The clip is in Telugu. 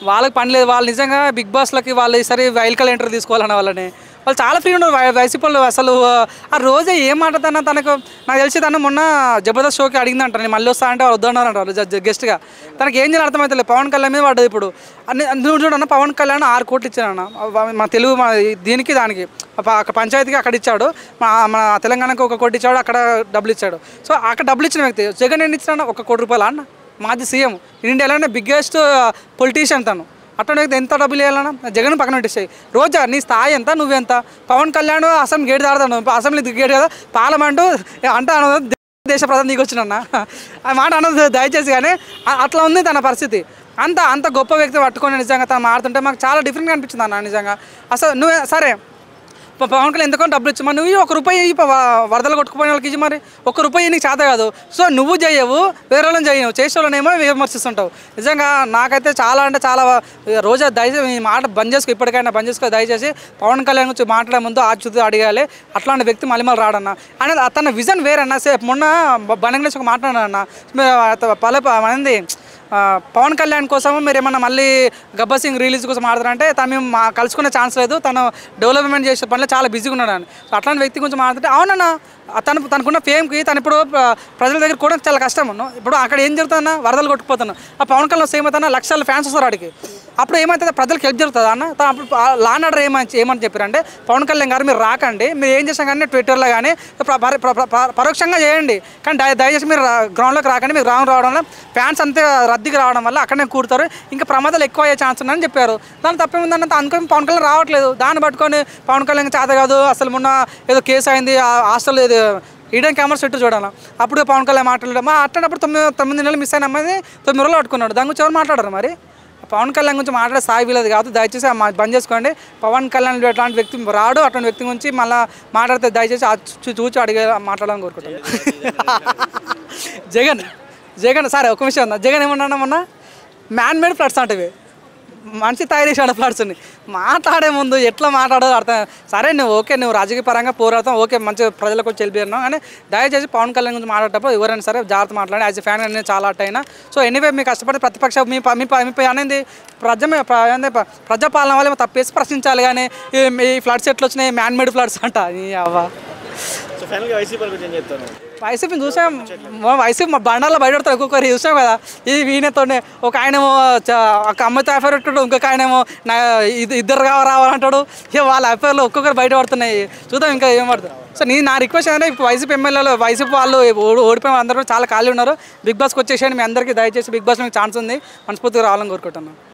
వాళ్ళకి పని లేదు. వాళ్ళు నిజంగా బిగ్ బాస్‌లకి వాళ్ళు ఈసారి వైల్డ్ కార్డ్ ఎంట్రీ తీసుకోవాలన్న వాళ్ళని. వాళ్ళు చాలా ఫ్రీ ఉన్నారు వైసీపీ వాళ్ళు. అసలు ఆ రోజే ఏం మాట్లాడుతున్నా తనకు నాకు తెలిసి తను మొన్న జబర్దస్త్ షోకి అడిగిందంట, నేను మళ్ళీ వస్తా అంటే వాళ్ళు వద్దన్నారంట వాళ్ళు గెస్ట్గా. తనకి ఏం చేయాలి అర్థమవుతలేదు. పవన్ కళ్యాణ్ మీద పడ్డది ఇప్పుడు. నువ్వు చూడన్న పవన్ కళ్యాణ్ 6 కోట్లు ఇచ్చాడన్న మన తెలుగు దీనికి దానికి పంచాయతీకి అక్కడ ఇచ్చాడు. మన తెలంగాణకు 1 కోటి ఇచ్చాడు, అక్కడ డబ్బులు ఇచ్చాడు. సో అక్కడ డబ్బులు ఇచ్చిన వ్యక్తి జగన్ ఎన్ని ఇచ్చాడన్న 1 కోటి రూపాయలు అన్న. మాజీ సీఎం ఇండియాలోనే బిగ్గెస్ట్ పొలిటీషియన్ తను. అట్లా ఎంత డబ్బులు వేయాలన్నా జగన్ పక్కన పెట్టేసాయి. రోజా నీ స్థాయి ఎంత, నువ్వెంత? పవన్ కళ్యాణ్ అసెంబ్లీ గేట్ దాడతాను, అసెంబ్లీ గేట్ కదా పార్లమెంటు అంటే దేశ ప్రధాని నీకు వచ్చినన్నా ఆ మాట అన్నది దయచేసి. కానీ అట్లా ఉంది తన పరిస్థితి. అంత గొప్ప వ్యక్తి పట్టుకొని నిజంగా తను మారుతుంటే మాకు చాలా డిఫరెంట్గా అనిపించింది అన్న నిజంగా. అసలు నువ్వే సరే పవన్ కళ్యాణ్ ఎందుకో డబ్బులు ఇచ్చి మరి నువ్వు 1 రూపాయి వరదలు కొట్టుకుపోయిన వాళ్ళకి ఇచ్చి మరి 1 రూపాయి నీకు చేత కాదు. సో నువ్వు చేయవు, వేరే వాళ్ళని చేయవు, చేసే వాళ్ళనేమో విమర్శిస్తుంటావు. నిజంగా నాకైతే చాలా అంటే చాలా రోజా దయచేసి ఈ మాట బంద్ చేసుకో, ఇప్పటికైనా బంద్ చేసుకో దయచేసి. పవన్ కళ్యాణ్ గురించి మాట్లాడే ముందు ఆచుతూ అడగాలి. అట్లాంటి వ్యక్తి మళ్ళీ రాడన్న అని తన విజన్ వేరన్నా. మొన్న బండి ఒక మాట్లాడానన్న అనేది పవన్ కళ్యాణ్ కోసం మీరు ఏమన్నా మళ్ళీ గబ్బర్ సింగ్ రిలీజ్ కోసం ఆడతారంటే తను మేము కలుసుకునే ఛాన్స్ లేదు, తను డెవలప్మెంట్ చేసే పనిలో చాలా బిజీగా ఉన్నాడు అని. సో అట్లాంటి వ్యక్తి గురించి మాట్లాడితే అవునన్నా తనకున్న ఫేమ్కి తను ఇప్పుడు ప్రజల దగ్గర కూడా చాలా కష్టం. ఇప్పుడు అక్కడ ఏం జరుగుతుందన్న, వరదలు కొట్టుకుపోతున్నా ఆ పవన్ కళ్యాణ్ సేమ్ అవుతున్నా లక్షల ఫ్యాన్స్ వస్తారు వాడికి. అప్పుడు ఏమవుతుంది, ప్రజలకు హెల్ప్ జరుగుతుంది అన్న. అప్పుడు లా అండ్ ఆర్డర్ ఏమని చెప్పారంటే పవన్ కళ్యాణ్ గారు మీరు రాకండి, మీరు ఏం చేసాం కానీ ట్విట్టర్లో కానీ పరోక్షంగా చేయండి, కానీ దయచేసి మీరు గ్రౌండ్లోకి రాకండి. మీరు గ్రౌండ్ రావడం వల్ల ఫ్యాన్స్ అంతే రద్దీకి రావడం వల్ల అక్కడనే కూడతారు, ఇంకా ప్రమాదాలు ఎక్కువ అయ్యే ఛాన్స్ ఉందని చెప్పారు. దాని తప్పేముందన్న అనుకుని పవన్ కళ్యాణ్ రావట్లేదు. దాన్ని పట్టుకొని పవన్ కళ్యాణ్ చేత కాదు, అసలు మొన్న ఏదో కేసు అయింది హాస్టల్ ఏదో ఈడెన్ కెమెరాస్ పెట్టు చూడాలి, అప్పుడు పవన్ కళ్యాణ్ మాట్లాడలేదు. అట్టేటప్పుడు 9 నెలలు మిస్ అయిన అమ్మాయి 9 రోజులు పట్టుకున్నాడు. దాని గురించి ఎవరు మాట్లాడారు మరి? పవన్ కళ్యాణ్ గురించి మాట్లాడే స్థాయి వీలది కాదు. దయచేసి బంద్ చేసుకోండి. పవన్ కళ్యాణ్ అట్లాంటి వ్యక్తి రాడు. అట్లాంటి వ్యక్తి గురించి మళ్ళీ మాట్లాడితే దయచేసి చూచి అడిగే మాట్లాడాలని కోరుకుంటాను. జగన్ సరే ఒక విషయం ఉందా, జగన్ ఏమన్నా మొన్న మ్యాన్ మేడ్ ఫ్లడ్స్ అంటే మనిషి తయారు చేసాడు ఫ్లడ్స్ని. మాట్లాడే ముందు ఎట్లా మాట్లాడదో అర్థం. సరే నువ్వు ఓకే, నువ్వు రాజకీయ పరంగా పోరాడతాం ఓకే, మంచి ప్రజలకు వచ్చి వెళ్ళిపోయినావు, కానీ దయచేసి పవన్ కళ్యాణ్ గురించి మాట్లాడేటప్పుడు ఎవరైనా సరే జాగ్రత్త మాట్లాడి. యాజ్ ఎ ఫ్యాన్ అనేది చాలా అట్ అయినా. సో ఎనీవే మీకు కష్టపడి ప్రతిపక్ష మీ అనేది ప్రజాపాలన వల్ల తప్పేసి ప్రశ్నించాలి, కానీ ఈ ఫ్లడ్స్ ఎట్లా వచ్చినాయి మ్యాన్ మేడ్ ఫ్లడ్స్ అంట అవ్వ. వైసీపీ చూసాం, వైసీపీ బండాల్లో బయటపడతారు ఒక్కొక్కరు చూసాం కదా. ఇది వీణతోనే ఒక ఆయనేమో ఒక అమ్మాయితో అఫేర్ పెట్టాడు, ఇంకొక ఆయనేమో ఇద్దరు రావాలంటాడు. ఇక వాళ్ళ అఫేర్లో ఒక్కొక్కరు బయటపడుతున్నాయి. చూద్దాం ఇంకా ఏం పడుతుంది. సో నా రిక్వెస్ట్ ఏంటంటే ఇప్పుడు వైసీపీ ఎమ్మెల్యేలు వైసీపీ వాళ్ళు ఓడిపోయిన అందరూ చాలా ఖాళీ ఉన్నారు. బిగ్ బాస్కి వచ్చేసేయండి. మీ అందరికీ దయచేసి బిగ్ బాస్లో మీకు ఛాన్స్ ఉంది, మనస్ఫూర్తిగా రావాలని కోరుకుంటున్నాను.